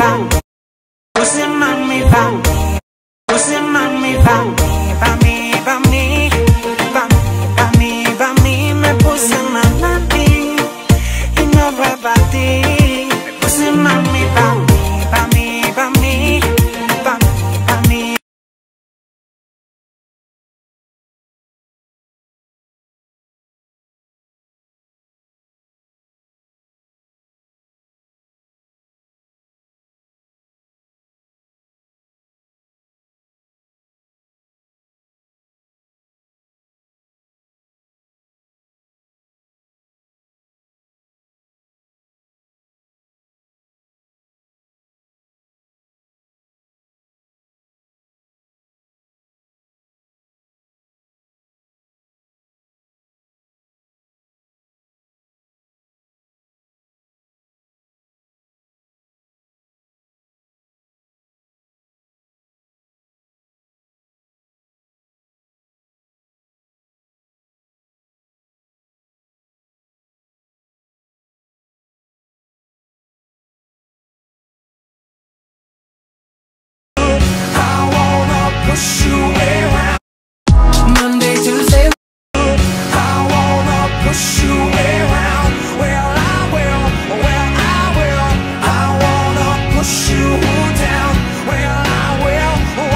Pussy mommy, pussy mommy, pa mí, me puse mamati y no rebatí. Me puse mami, pa mí, pa mí. Push you around Monday, Tuesday. I wanna push you around. Well, I will. I wanna push you down. Well, I will.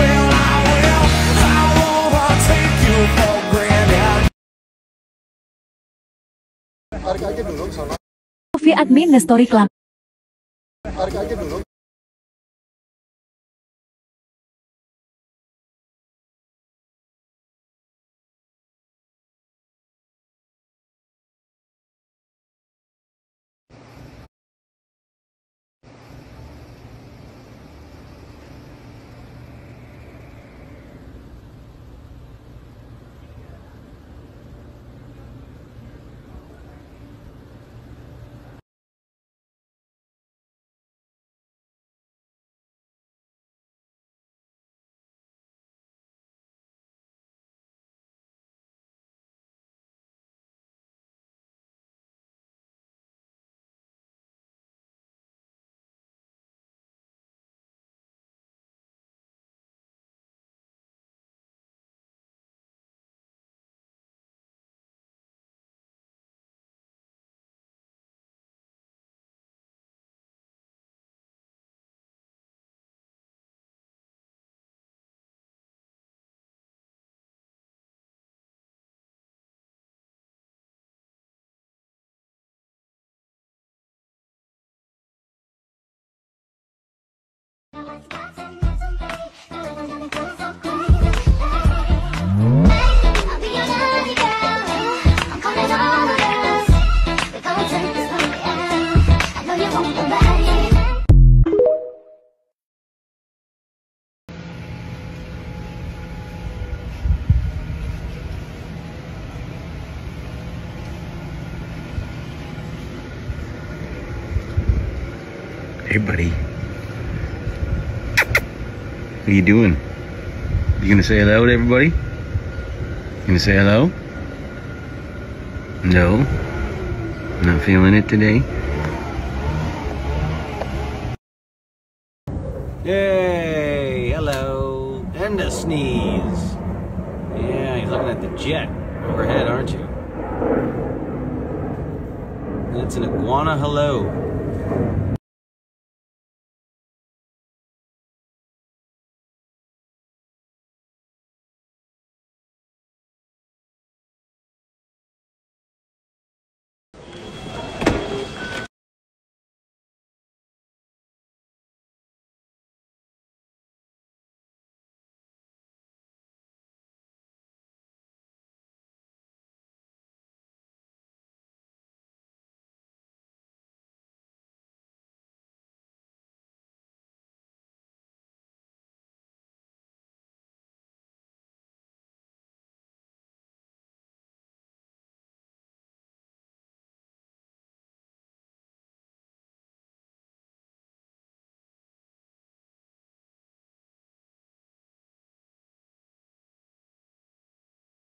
I wanna take you for granted. Tarik aja dulu sana. Via admin nge-story club. Tarik aja dulu. Hey buddy, what are you doing? You gonna say hello to everybody? You gonna say hello? No? Not feeling it today? Hey, hello, and a sneeze. Yeah, you're looking at the jet overhead, aren't you? That's an iguana hello.